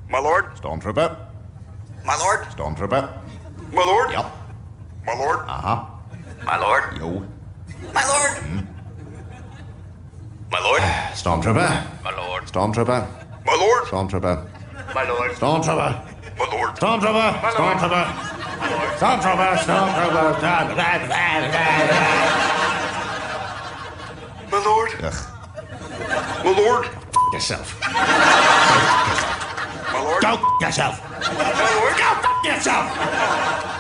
My lord. Stormtrooper. My lord. Stormtrooper. My lord. Yep. My lord. Uh-huh. My lord. Yo. My lord. My lord. Stormtrooper. My lord. Stormtrooper. My lord. Stormtrooper. My lord. Stormtrooper. My lord. Stormtrooper. Stormtrooper. Stormtrooper. Stormtrooper. My lord. Ugh. My lord. Yourself. My lord. Go yourself. My lord. Go yourself.